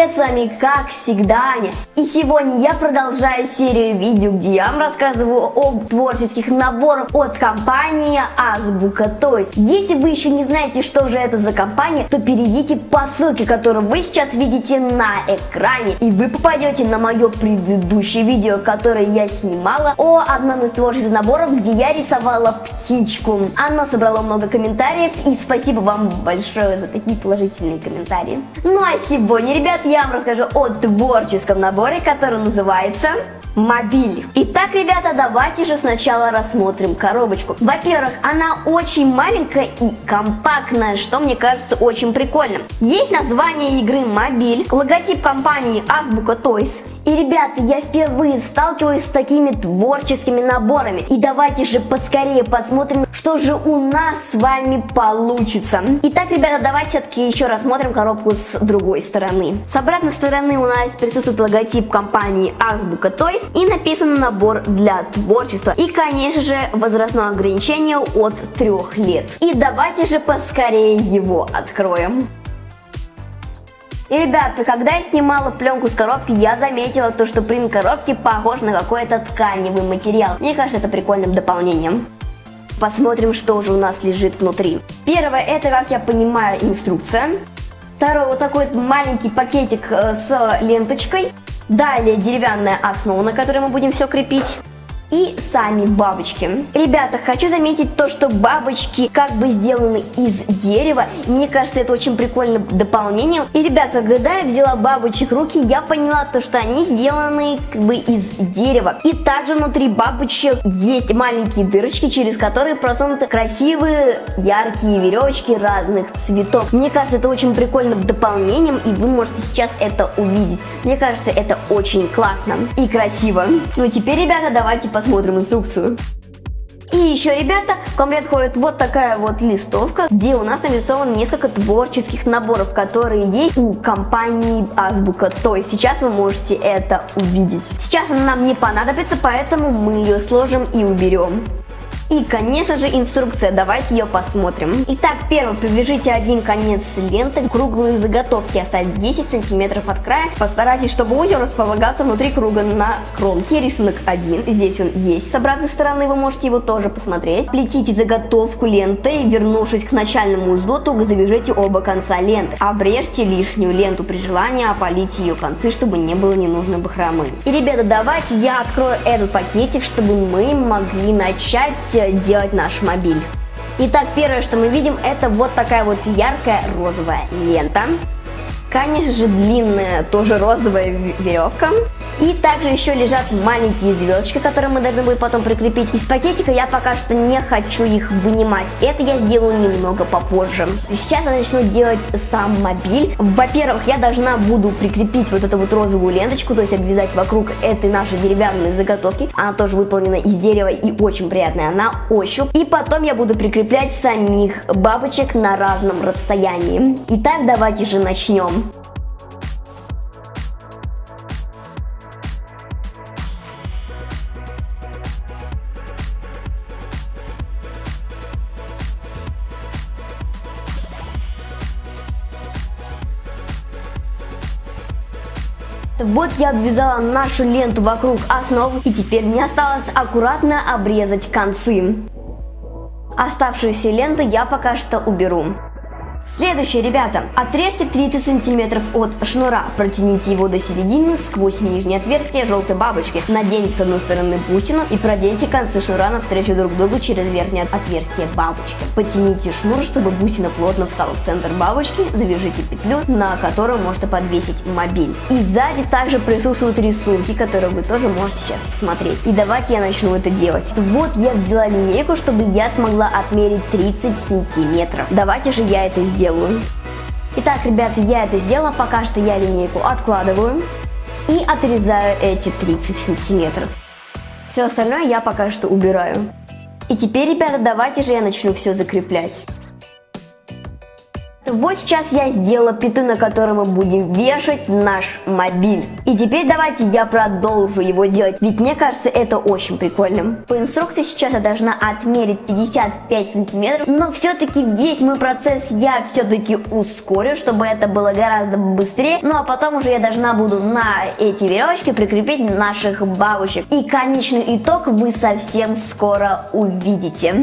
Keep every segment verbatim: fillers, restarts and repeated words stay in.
привет, с вами как всегда Аня. И сегодня я продолжаю серию видео, где я вам рассказываю о творческих наборах от компании Азбука Тойс. Если вы еще не знаете, что же это за компания, то перейдите по ссылке, которую вы сейчас видите на экране, и вы попадете на мое предыдущее видео, которое я снимала о одном из творческих наборов, где я рисовала птичку. Оно собрало много комментариев, и спасибо вам большое за такие положительные комментарии. Ну а сегодня, ребят, я вам расскажу о творческом наборе, который называется Мобиль. Итак, ребята, давайте же сначала рассмотрим коробочку. Во-первых, она очень маленькая и компактная, что мне кажется очень прикольным. Есть название игры Мобиль, логотип компании Азбука Тойс. И, ребята, я впервые сталкиваюсь с такими творческими наборами. И давайте же поскорее посмотрим, что же у нас с вами получится. Итак, ребята, давайте все-таки еще рассмотрим коробку с другой стороны. С обратной стороны у нас присутствует логотип компании Азбука Тойс и написан набор для творчества. И, конечно же, возрастное ограничение от трех лет. И давайте же поскорее его откроем. И, ребята, когда я снимала пленку с коробки, я заметила то, что принт коробки похож на какой-то тканевый материал. Мне кажется, это прикольным дополнением. Посмотрим, что же у нас лежит внутри. Первое, это, как я понимаю, инструкция. Второе, вот такой вот маленький пакетик с ленточкой. Далее деревянная основа, на которой мы будем все крепить. И сами бабочки. Ребята, хочу заметить то, что бабочки как бы сделаны из дерева. Мне кажется, это очень прикольным дополнением. И, ребята, когда я взяла бабочек в руки, я поняла то, что они сделаны как бы из дерева. И также внутри бабочек есть маленькие дырочки, через которые просунуты красивые яркие веревочки разных цветов. Мне кажется, это очень прикольным дополнением, и вы можете сейчас это увидеть. Мне кажется, это очень классно и красиво. Ну, теперь, ребята, давайте посмотрим инструкцию. И еще, ребята, в комплект входит вот такая вот листовка, где у нас нарисовано несколько творческих наборов, которые есть у компании Азбука Тойс. Сейчас вы можете это увидеть. Сейчас она нам не понадобится, поэтому мы ее сложим и уберем. И, конечно же, инструкция. Давайте ее посмотрим. Итак, первое, привяжите один конец ленты, круглые заготовки, оставить десять сантиметров от края. Постарайтесь, чтобы узел располагался внутри круга на кромке. Рисунок один. Здесь он есть. С обратной стороны вы можете его тоже посмотреть. Плетите заготовку лентой, вернувшись к начальному узлу, туго завяжите оба конца ленты. Обрежьте лишнюю ленту, при желании опалите ее концы, чтобы не было ненужной бахромы. И, ребята, давайте я открою этот пакетик, чтобы мы могли начать делать наш мобиль. Итак, первое, что мы видим, это вот такая вот яркая розовая лента. Конечно же, длинная, тоже розовая веревка. И также еще лежат маленькие звездочки, которые мы должны будем потом прикрепить. Из пакетика я пока что не хочу их вынимать. Это я сделаю немного попозже. Сейчас я начну делать сам мобиль. Во-первых, я должна буду прикрепить вот эту вот розовую ленточку, то есть обвязать вокруг этой нашей деревянной заготовки. Она тоже выполнена из дерева и очень приятная на ощупь. И потом я буду прикреплять самих бабочек на разном расстоянии. Итак, давайте же начнем. Вот я обвязала нашу ленту вокруг основы, и теперь мне осталось аккуратно обрезать концы. Оставшуюся ленту я пока что уберу. Следующее, ребята, отрежьте тридцать сантиметров от шнура, протяните его до середины сквозь нижнее отверстие желтой бабочки, наденьте с одной стороны бусину и проденьте концы шнура навстречу друг другу через верхнее отверстие бабочки. Потяните шнур, чтобы бусина плотно встала в центр бабочки, завяжите петлю, на которую можете подвесить мобиль. И сзади также присутствуют рисунки, которые вы тоже можете сейчас посмотреть. И давайте я начну это делать. Вот я взяла линейку, чтобы я смогла отмерить тридцать сантиметров. Давайте же я это сделаю. Делаю. Итак, ребята, я это сделала, пока что я линейку откладываю и отрезаю эти тридцать сантиметров. Все остальное я пока что убираю. И теперь, ребята, давайте же я начну все закреплять. Вот сейчас я сделала петлю, на которой мы будем вешать наш мобиль. И теперь давайте я продолжу его делать, ведь мне кажется это очень прикольным. По инструкции сейчас я должна отмерить пятьдесят пять сантиметров, но все-таки весь мой процесс я все-таки ускорю, чтобы это было гораздо быстрее. Ну а потом уже я должна буду на эти веревочки прикрепить наших бабочек. И конечный итог вы совсем скоро увидите.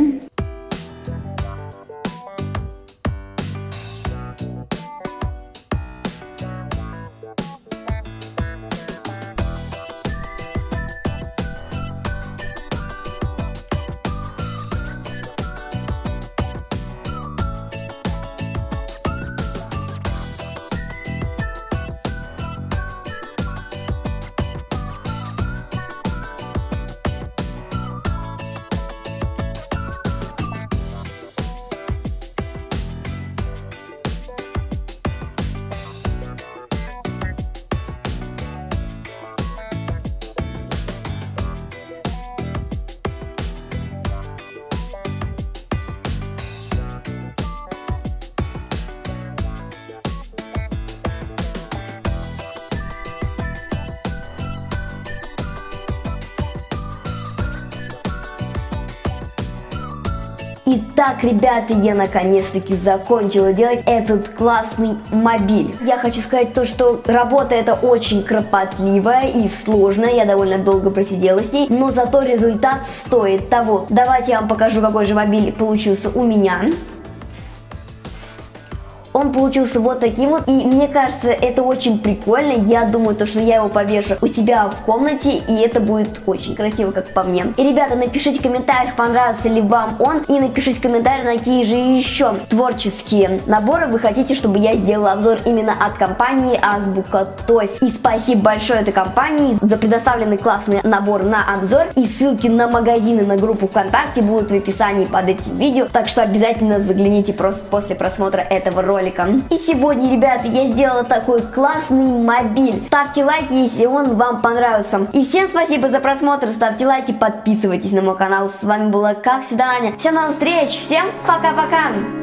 Итак, ребята, я наконец-таки закончила делать этот классный мобиль. Я хочу сказать то, что работа эта очень кропотливая и сложная, я довольно долго просидела с ней, но зато результат стоит того. Давайте я вам покажу, какой же мобиль получился у меня. Он получился вот таким вот, и мне кажется, это очень прикольно. Я думаю, то, что я его повешу у себя в комнате, и это будет очень красиво, как по мне. И, ребята, напишите в комментариях, понравился ли вам он, и напишите в комментариях, на какие же еще творческие наборы вы хотите, чтобы я сделала обзор именно от компании Азбука Toys. И спасибо большое этой компании за предоставленный классный набор на обзор, и ссылки на магазины, на группу ВКонтакте будут в описании под этим видео, так что обязательно загляните просто после просмотра этого ролика. И сегодня, ребята, я сделала такой классный мобиль. Ставьте лайки, если он вам понравился. И всем спасибо за просмотр, ставьте лайки, подписывайтесь на мой канал. С вами была, как всегда, Аня. Всем новых встреч, всем пока-пока!